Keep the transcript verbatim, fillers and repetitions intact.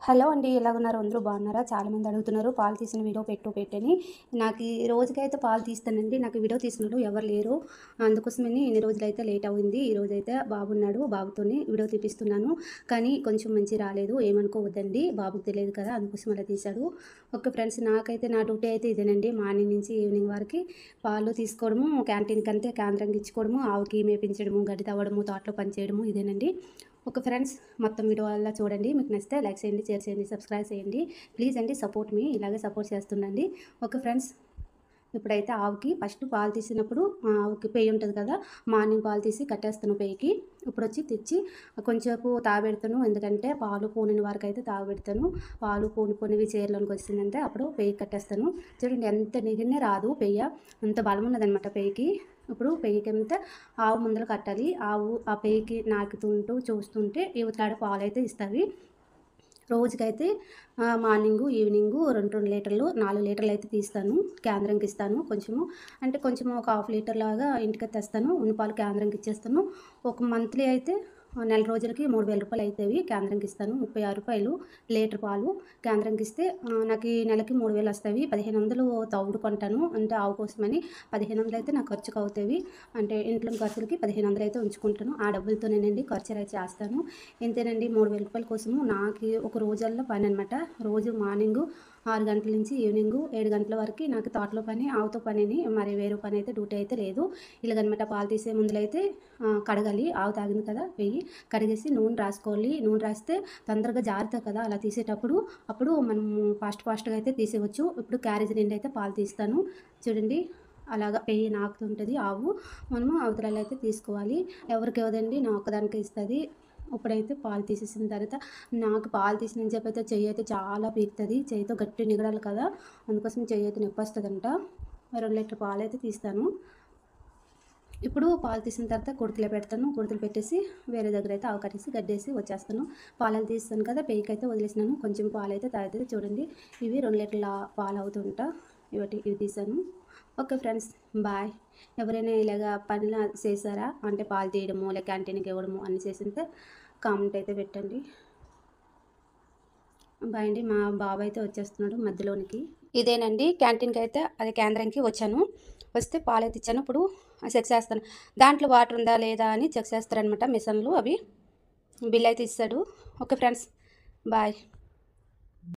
Hello అండి, ఎలా ఉన్నారు? అందరూ బాగున్నారా? చాలామంది అడుగుతున్నారు పాలు తీసిన వీడియో పెట్టు పెట్టని. నాకు ఈ రోజుకైతే పాలు తీస్తానండి. నాకు వీడియో తీసినోళ్ళు ఎవరు లేరు. అందుకోసమని ఇన్ని రోజులైతే లేట్ అయింది. ఈ రోజైతే బాబున్నాడు, బాబుతోని వీడియో తీపిస్తున్నాను. కానీ కొంచెం మంచి రాలేదు, ఏమనుకోవద్దండి. బాబుకి తెలియదు కదా, అందుకోసం అలా తీశాడు. ఓకే ఫ్రెండ్స్, నాకైతే నా డ్యూటీ అయితే ఇదేనండి. మార్నింగ్ నుంచి ఈవినింగ్ వరకు పాలు తీసుకోవడము, క్యాంటీన్కి అంతే కేంద్రంకి ఇచ్చుకోవడము, ఆవుకి మేపించడము, గడ్డి తవ్వడము, తోటలో పని చేయడము ఇదేనండి. ఓకే ఫ్రెండ్స్, మొత్తం వీడియో వల్ల చూడండి. మీకు నచ్చితే లైక్ చేయండి, షేర్ చేయండి, సబ్స్క్రైబ్ చేయండి. ప్లీజ్ అండి, సపోర్ట్ మీ ఇలాగే సపోర్ట్ చేస్తుండండి. ఓకే ఫ్రెండ్స్, ఇప్పుడైతే ఆవుకి ఫస్ట్ పాలు తీసినప్పుడు ఆవుకి పెయ్యి ఉంటుంది కదా, మార్నింగ్ పాలు తీసి కట్టేస్తాను పెయ్యికి. ఇప్పుడు వచ్చి తెచ్చి కొంచెంసేపు తాగబెడతాను, ఎందుకంటే పాలు పూనిన వరకు అయితే తాగబెడతాను. పాలు పూని పూనివి చీరలోనికి వచ్చిందంటే అప్పుడు పెయ్యి కట్టేస్తాను. చూడండి ఎంత నిగిరినే రాదు పెయ్య, అంత బలం ఉన్నదనమాట పెయ్యికి. ఇప్పుడు పెయ్యికి అంతా ఆవు ముందర కట్టాలి. ఆవు ఆ పెయ్యికి నాకుతుంటూ చూస్తుంటే ఇవతలాడ పాలు అయితే ఇస్తాయి. రోజుకైతే మార్నింగు ఈవినింగు రెండు రెండు లీటర్లు నాలుగు లీటర్లు అయితే తీస్తాను, కేంద్రంకి ఇస్తాను. కొంచెము అంటే కొంచెము ఒక హాఫ్ లీటర్ లాగా ఇంటికి తెస్తాను, ఉన్న పాలు కేంద్రంకి ఇచ్చేస్తాను. ఒక మంత్లీ అయితే నెల రోజులకి మూడు వేల రూపాయలు అవుతాయి. కేంద్రంకి ఇస్తాను ముప్పై ఆరు రూపాయలు లీటర్ పాలు. కేంద్రంకి ఇస్తే నాకు ఈ నెలకి మూడు వేలు వస్తాయి. పదిహేను వందలు తవుడు కొంటాను, అంటే ఆవు కోసమని పదిహేను వందలు అయితే నాకు ఖర్చుకు అవుతాయి. అంటే ఇంట్లో ఖర్చులకి పదిహేను వందలు అయితే ఉంచుకుంటాను. ఆ డబ్బులతోనేనండి ఖర్చులు అయితే చేస్తాను. ఇంతేనండి, మూడు వేల రూపాయల కోసము నాకు ఒక రోజుల్లో పని అనమాట. రోజు మార్నింగు ఆరు గంటల నుంచి ఈవినింగు ఏడు గంటల వరకు నాకు తోటలో పని, ఆవుతో పనిని, మరి వేరే పని అయితే డ్యూటీ అయితే లేదు. ఇలాగనమాట. పాలు తీసే ముందులైతే కడగాలి, ఆవు తాగింది కదా వెయ్యి కడిగేసి నూనె రాసుకోవాలి. నూనె రాస్తే తొందరగా జారుతుంది కదా అలా తీసేటప్పుడు, అప్పుడు మనం ఫాస్ట్ ఫాస్ట్గా అయితే తీసేవచ్చు. ఇప్పుడు క్యారేజ్ నిండి అయితే పాలు తీస్తాను. చూడండి, అలాగా పెయ్యి నాకుతుంటుంది ఆవు. మనము అవతల అయితే తీసుకోవాలి. ఎవరికి ఇవ్వదండి, నా ఒక్కదానికి ఇస్తుంది. ఇప్పుడైతే పాలు తీసేసిన తర్వాత నాకు పాలు తీసిన చెప్పి అయితే చెయ్యి అయితే చాలా పీకుతుంది. చెయ్యితో గట్టి నిగడాలి కదా, అందుకోసం చెయ్యి అయితే నొప్పి వస్తుందంట. రెండు లీటర్ పాలు అయితే తీస్తాను. ఇప్పుడు పాలు తీసిన తర్వాత కుర్తీలో పెడతాను. కుర్తీలు పెట్టేసి వేరే దగ్గర అయితే ఆవు కట్టేసి గడ్డేసి వచ్చేస్తాను. పాలు తీస్తాను కదా, పెయ్యికి అయితే వదిలేసినాను. కొంచెం పాలు అయితే తాగుతుంది. చూడండి, ఇవి రెండు లీటర్ల పాలు అవుతుంటా ఇవి ఇవి తీసాను. Okay friends, bye. ఎవరైనా ఇలాగా పనులు చేశారా అంటే పాలు తీయడము లేక క్యాంటీన్కి ఇవ్వడము అన్ని చేసింటే కామెంట్ అయితే పెట్టండి. బాయ్ అండి. మా బాబు అయితే వచ్చేస్తున్నాడు మధ్యలోనికి. ఇదేనండి క్యాంటీన్కి అయితే అది కేంద్రానికి వచ్చాను. వస్తే పాలు అయితే ఇచ్చాను. ఇప్పుడు చెక్ చేస్తాను, దాంట్లో వాటర్ ఉందా లేదా అని చెక్ చేస్తారనమాట మిషన్లు అవి. బిల్ అయితే ఇస్తాడు. Okay friends, bye.